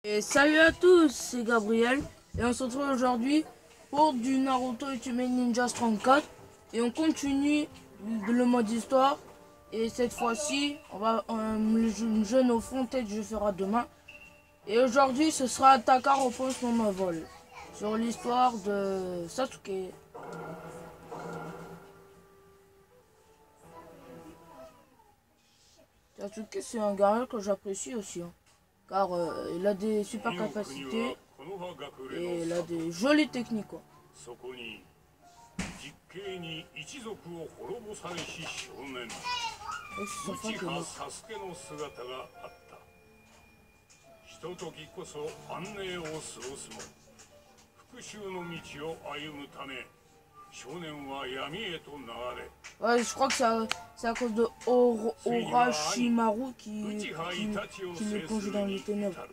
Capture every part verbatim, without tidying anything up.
Et salut à tous, c'est Gabriel et on se retrouve aujourd'hui pour du Naruto Ultimate Ninja trente-quatre et on continue le mode histoire et cette fois-ci on va euh, le jeu au fond tête je ferai demain et aujourd'hui ce sera Taka repose son envol sur l'histoire de Sasuke. Sasuke c'est un gars que j'apprécie aussi hein. Car euh, il a des super capacités et il a des jolies techniques quoi. Et son frère qui est mort. Ouais, je crois que c'est à cause de Or Orochimaru qui, qui, qui les plonge dans les ténèbres.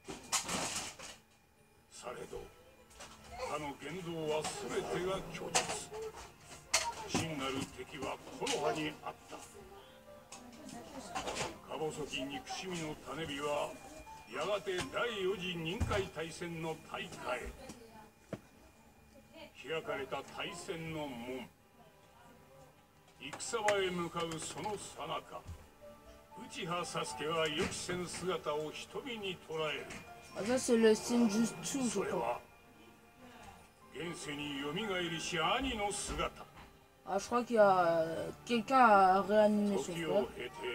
Ah, ça c'est le Senjutsu je crois. Ah je crois qu'il y a euh, quelqu'un à réanimer son frère.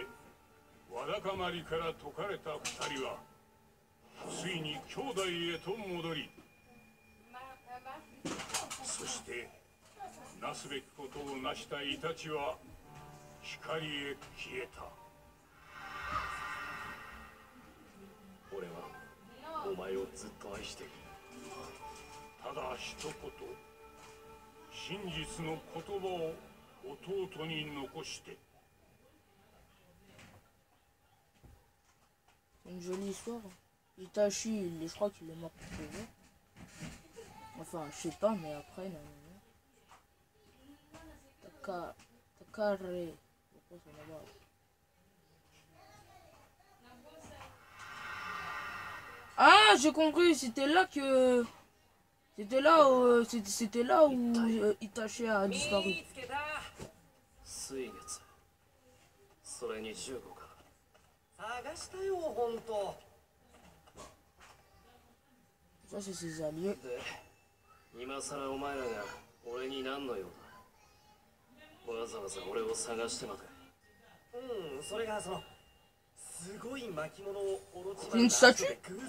C'est une jolie histoire. Itachi, je crois qu'il est mort pour toujours. Enfin, je sais pas, mais après, non, non, non. Taka... Takare. Pourquoi ça là-bas? Ah, j'ai compris, c'était là que... C'était là où... C'était là où euh, Itachi a disparu. Ça, c'est ses alliés. C'est une statue?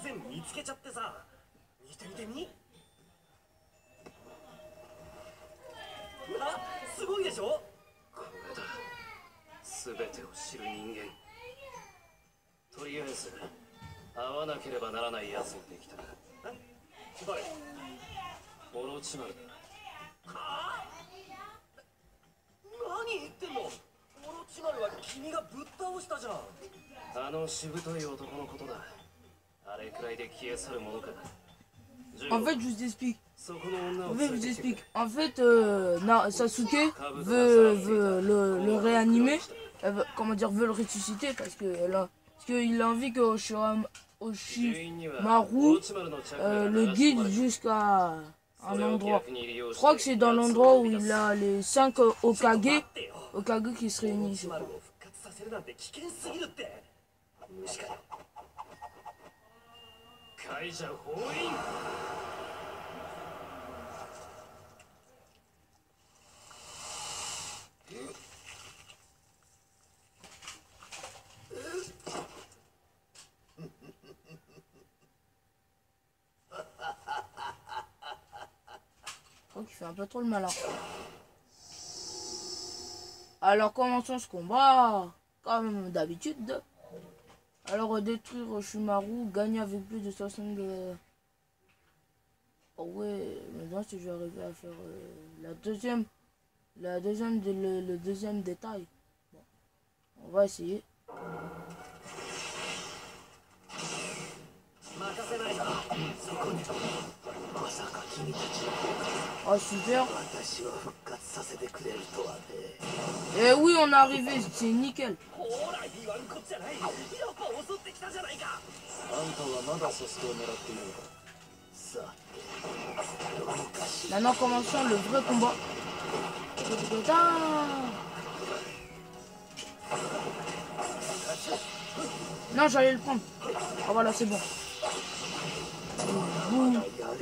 En fait, je vous explique. En fait, je vous explique. En fait, euh, non, Sasuke veut, veut le, le réanimer, veut, comment dire, veut le ressusciter parce que là, parce qu'il a envie que Oshimaru euh, le guide jusqu'à un endroit. Je crois que c'est dans l'endroit où il a les cinq Hokage, Hokage qui se réunissent. Je crois. Je crois qu'il fait un peu trop le malin. Alors commençons ce combat, comme d'habitude. Alors détruire Orochimaru, gagner avec plus de soixante... Oh ouais, maintenant si je vais arriver à faire euh, la deuxième, la deuxième, de, le, le deuxième détail. Bon, on va essayer. Oh super. Et oui on est arrivé, c'est nickel. Maintenant commençons le vrai combat. Non, j'allais le prendre. Ah voilà, c'est bon. Boum.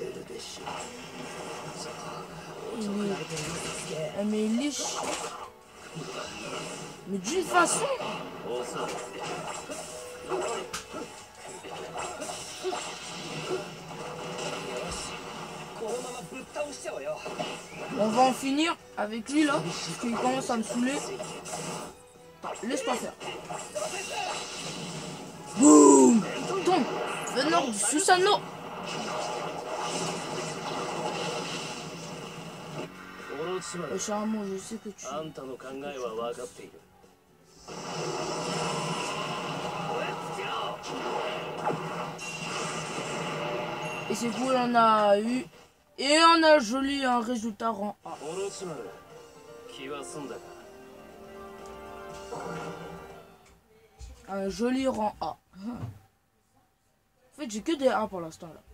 Il est... Mais il liche. Mais d'une façon. On va en finir avec lui là, parce qu'il commence à me saouler. Laisse-toi faire. Boum. Tombe. Venant du Susanoo. Le charmant, je sais que tu... Et c'est cool, on a eu... Et on a joli un résultat rang A. Un joli rang A. En fait, j'ai que des A pour l'instant là.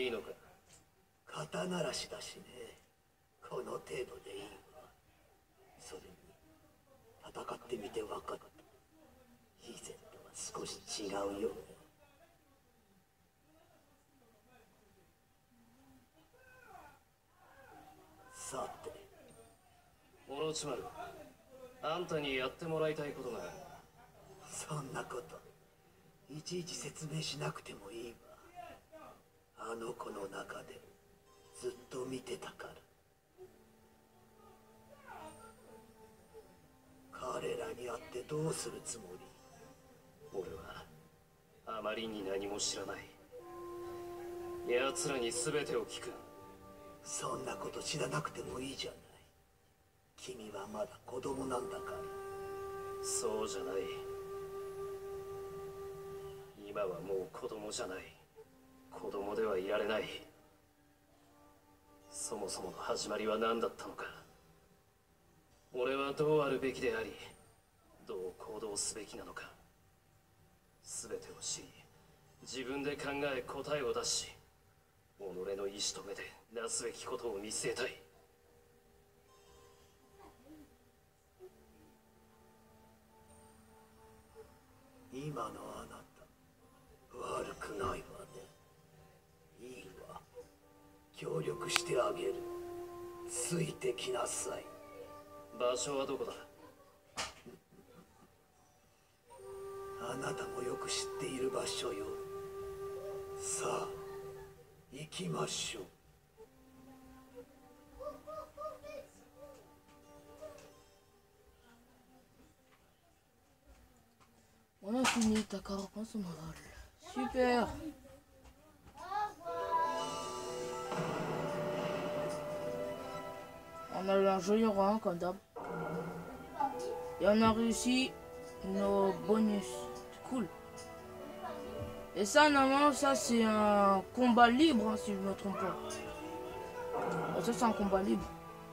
On a fini, ta carapace, on envole. Super. On a eu un joli rang comme d'hab. Et on a réussi nos bonus. C'est cool. Et ça, normalement, ça c'est un combat libre, hein, si je ne me trompe pas. Et ça, c'est un combat libre.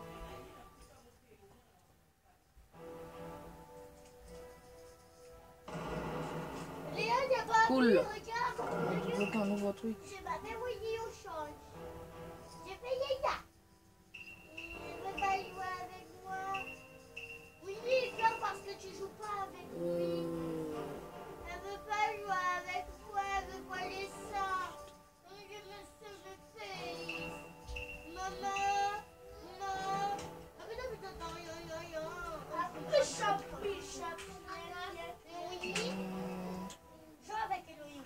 Cool. On débloque un nouveau truc. Je m'appelle Willy au change. J'ai payé ça. Il veut pas jouer avec moi. Willy, viens parce que tu joues pas avec moi. Euh... Elle veut pas jouer avec moi, elle veut pas les seins. Je me sens de pays. Maman, maman. Ah mais non, mais t'entends rien, rien, rien. Bishop, Bishop. Willy, joue avec Elohim.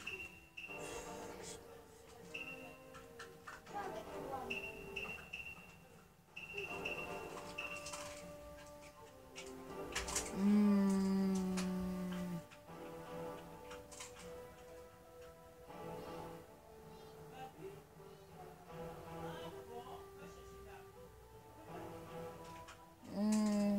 Joue avec moi. Hmm. Hmm.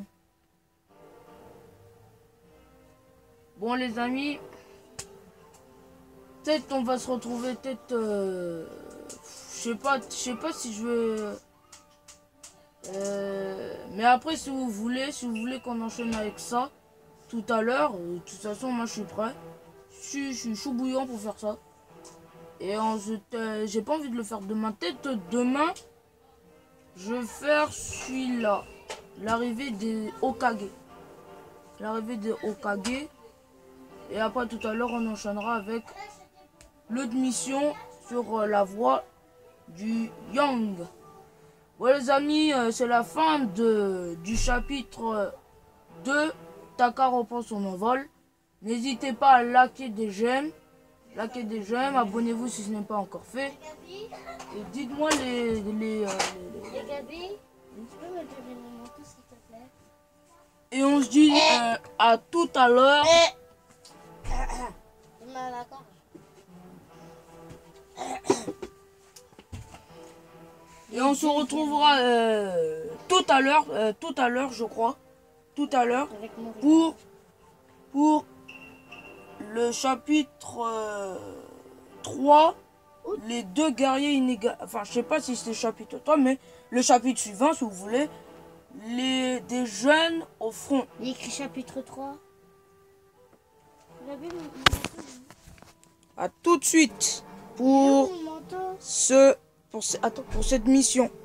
Bon les amis, peut-être on va se retrouver, peut-être, euh, je sais pas, je sais pas si je veux. Euh, mais après, si vous voulez, si vous voulez qu'on enchaîne avec ça, tout à l'heure. De toute façon, moi, je suis prêt. Je suis, je suis chaud bouillant pour faire ça. Et ensuite, euh, j'ai pas envie de le faire demain. Peut-être demain, je vais faire celui-là. L'arrivée des Hokage. L'arrivée des Hokage. Et après, tout à l'heure, on enchaînera avec l'autre mission sur euh, la voie du Yang. Bon, les amis, euh, c'est la fin de, du chapitre deux. Taka reprend son envol. N'hésitez pas à liker des j'aime. Likez des j'aime. Abonnez-vous si ce n'est pas encore fait. Et dites-moi les... les, les, euh, les, les... Gabi, tu peux me donner mon manteau s'il te plaît? Et on se dit euh, à tout à l'heure. D'accord. Et on se retrouvera euh, tout à l'heure, euh, tout à l'heure je crois, tout à l'heure, pour, pour le chapitre euh, trois, les deux guerriers inégaux. Enfin, je sais pas si c'est le chapitre trois, mais le chapitre suivant, si vous voulez, les, des jeunes au front. Il y a écrit chapitre trois. Gabi, mon manteau. À tout de suite pour Mon manteau. ce, pour, ce, attends, pour cette mission.